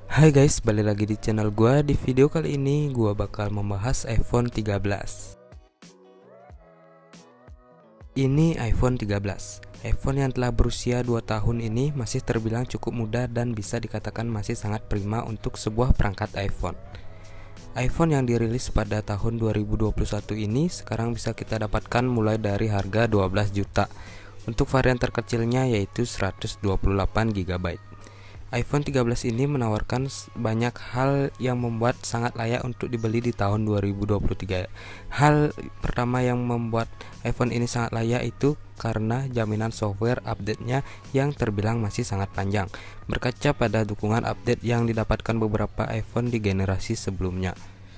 Hai guys, balik lagi di channel gua. Di video kali ini gua bakal membahas iPhone 13. Ini iPhone 13. iPhone yang telah berusia 2 tahun ini masih terbilang cukup muda dan bisa dikatakan masih sangat prima untuk sebuah perangkat iPhone. iPhone yang dirilis pada tahun 2021 ini sekarang bisa kita dapatkan mulai dari harga 12 juta. Untuk varian terkecilnya yaitu 128 GB. iPhone 13 ini menawarkan banyak hal yang membuat sangat layak untuk dibeli di tahun 2023. Hal pertama yang membuat iPhone ini sangat layak itu karena jaminan software update-nya yang terbilang masih sangat panjang, berkaca pada dukungan update yang didapatkan beberapa iPhone di generasi sebelumnya.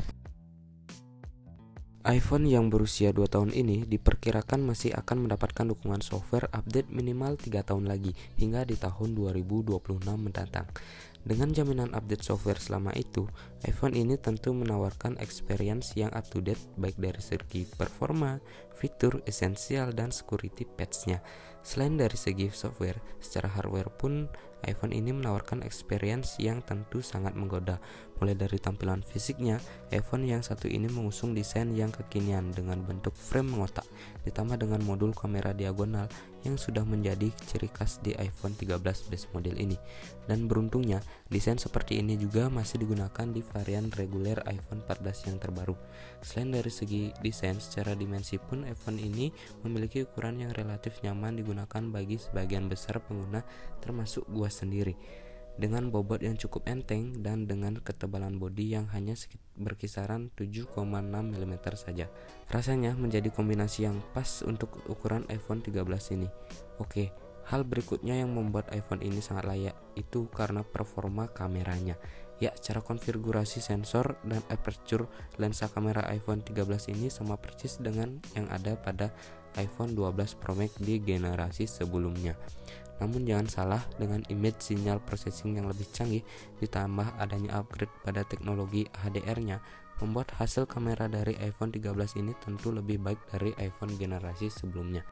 iPhone yang berusia 2 tahun ini diperkirakan masih akan mendapatkan dukungan software update minimal 3 tahun lagi hingga di tahun 2026 mendatang. Dengan jaminan update software selama itu, iPhone ini tentu menawarkan experience yang up to date baik dari segi performa, fitur esensial dan security patch-nya. Selain dari segi software, secara hardware pun iPhone ini menawarkan experience yang tentu sangat menggoda. Mulai dari tampilan fisiknya, iPhone yang satu ini mengusung desain yang kekinian dengan bentuk frame mengotak, ditambah dengan modul kamera diagonal yang sudah menjadi ciri khas di iPhone 13 base model ini. Dan beruntungnya, desain seperti ini juga masih digunakan di varian reguler iPhone 14 yang terbaru. Selain dari segi desain, secara dimensi pun iPhone ini memiliki ukuran yang relatif nyaman digunakan bagi sebagian besar pengguna termasuk gua sendiri. Dengan bobot yang cukup enteng dan dengan ketebalan bodi yang hanya berkisaran 7,6 mm saja. Rasanya menjadi kombinasi yang pas untuk ukuran iPhone 13 ini. Oke, hal berikutnya yang membuat iPhone ini sangat layak itu karena performa kameranya. Ya, cara konfigurasi sensor dan aperture lensa kamera iPhone 13 ini sama persis dengan yang ada pada iPhone 12 Pro Max di generasi sebelumnya. Namun jangan salah, dengan image signal processing yang lebih canggih ditambah adanya upgrade pada teknologi HDR-nya, membuat hasil kamera dari iPhone 13 ini tentu lebih baik dari iPhone generasi sebelumnya.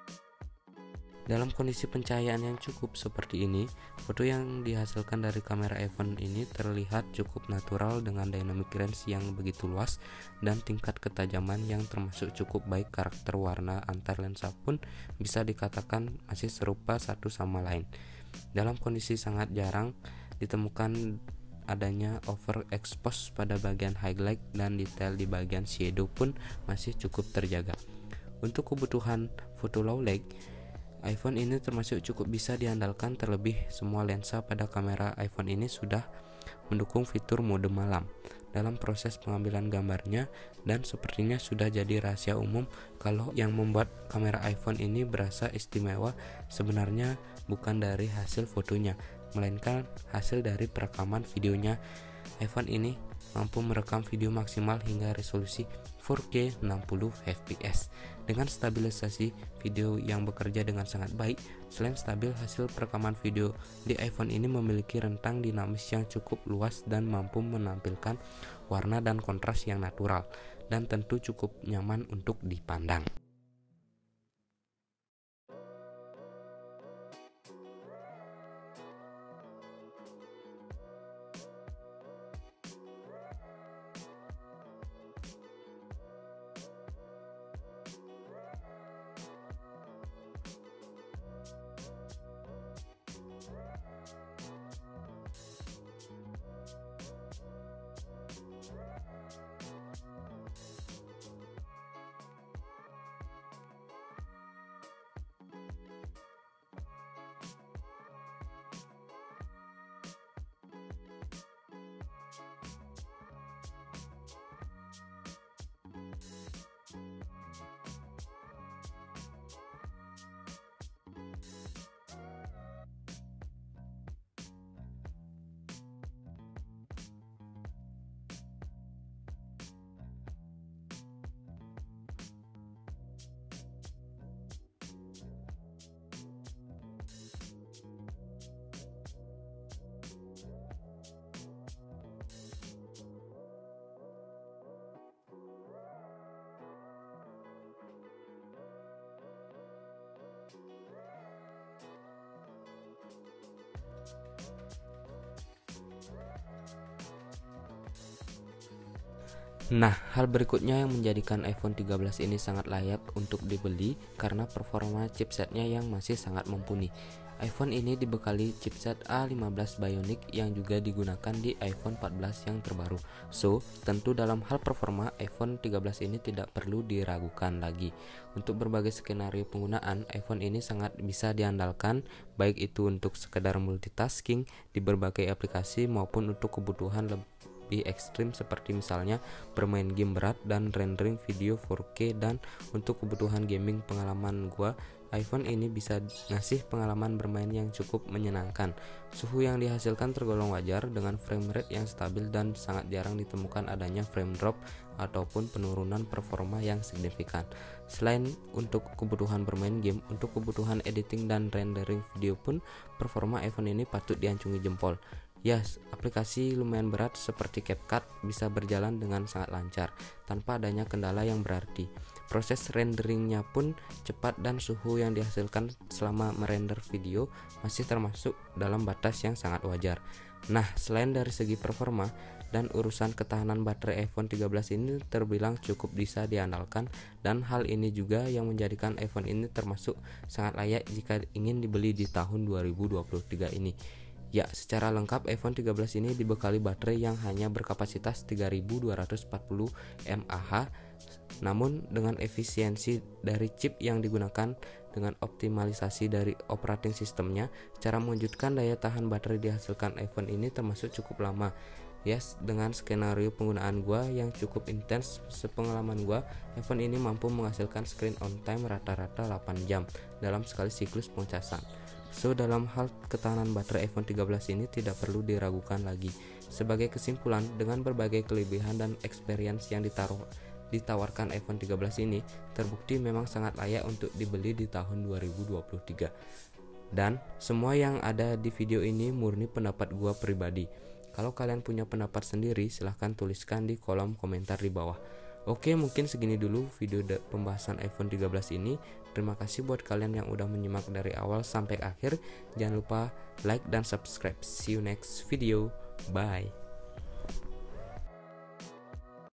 Dalam kondisi pencahayaan yang cukup seperti ini, foto yang dihasilkan dari kamera iPhone ini terlihat cukup natural dengan dynamic range yang begitu luas dan tingkat ketajaman yang termasuk cukup baik. Karakter warna antar lensa pun bisa dikatakan masih serupa satu sama lain. Dalam kondisi sangat jarang ditemukan adanya overexpose pada bagian highlight dan detail di bagian shadow pun masih cukup terjaga. Untuk kebutuhan foto low light, iPhone ini termasuk cukup bisa diandalkan, terlebih semua lensa pada kamera iPhone ini sudah mendukung fitur mode malam dalam proses pengambilan gambarnya, dan sepertinya sudah jadi rahasia umum kalau yang membuat kamera iPhone ini berasa istimewa sebenarnya bukan dari hasil fotonya, melainkan hasil dari perekaman videonya. iPhone ini mampu merekam video maksimal hingga resolusi 4K 60 fps dengan stabilisasi video yang bekerja dengan sangat baik. Selain stabil, hasil perekaman video di iPhone ini memiliki rentang dinamis yang cukup luas dan mampu menampilkan warna dan kontras yang natural dan tentu cukup nyaman untuk dipandang. Nah, hal berikutnya yang menjadikan iPhone 13 ini sangat layak untuk dibeli karena performa chipsetnya yang masih sangat mumpuni. iPhone ini dibekali chipset A15 Bionic yang juga digunakan di iPhone 14 yang terbaru. So, tentu dalam hal performa, iPhone 13 ini tidak perlu diragukan lagi. Untuk berbagai skenario penggunaan, iPhone ini sangat bisa diandalkan, baik itu untuk sekedar multitasking di berbagai aplikasi maupun untuk kebutuhan lebih ekstrim seperti misalnya bermain game berat dan rendering video 4K. Dan untuk kebutuhan gaming, pengalaman gua iPhone ini bisa ngasih pengalaman bermain yang cukup menyenangkan. Suhu yang dihasilkan tergolong wajar dengan frame rate yang stabil dan sangat jarang ditemukan adanya frame drop ataupun penurunan performa yang signifikan. Selain untuk kebutuhan bermain game, untuk kebutuhan editing dan rendering video pun performa iPhone ini patut diacungi jempol. Yes, aplikasi lumayan berat seperti CapCut bisa berjalan dengan sangat lancar tanpa adanya kendala yang berarti. Proses renderingnya pun cepat dan suhu yang dihasilkan selama merender video masih termasuk dalam batas yang sangat wajar. Nah, selain dari segi performa dan urusan ketahanan baterai iPhone 13 ini terbilang cukup bisa diandalkan, dan hal ini juga yang menjadikan iPhone ini termasuk sangat layak jika ingin dibeli di tahun 2023 ini. Ya, secara lengkap iPhone 13 ini dibekali baterai yang hanya berkapasitas 3240 mAh, namun dengan efisiensi dari chip yang digunakan dengan optimalisasi dari operating sistemnya, cara mewujudkan daya tahan baterai dihasilkan iPhone ini termasuk cukup lama. Yes, dengan skenario penggunaan gua yang cukup intens, sepengalaman gua, iPhone ini mampu menghasilkan screen on time rata-rata 8 jam dalam sekali siklus pengecasan. So, dalam hal ketahanan baterai iPhone 13 ini tidak perlu diragukan lagi. Sebagai kesimpulan, dengan berbagai kelebihan dan experience yang ditawarkan iPhone 13 ini, terbukti memang sangat layak untuk dibeli di tahun 2023. Dan semua yang ada di video ini murni pendapat gua pribadi. Kalau kalian punya pendapat sendiri, silahkan tuliskan di kolom komentar di bawah. Oke, mungkin segini dulu video pembahasan iPhone 13 ini. Terima kasih buat kalian yang udah menyimak dari awal sampai akhir. Jangan lupa like dan subscribe. See you next video. Bye.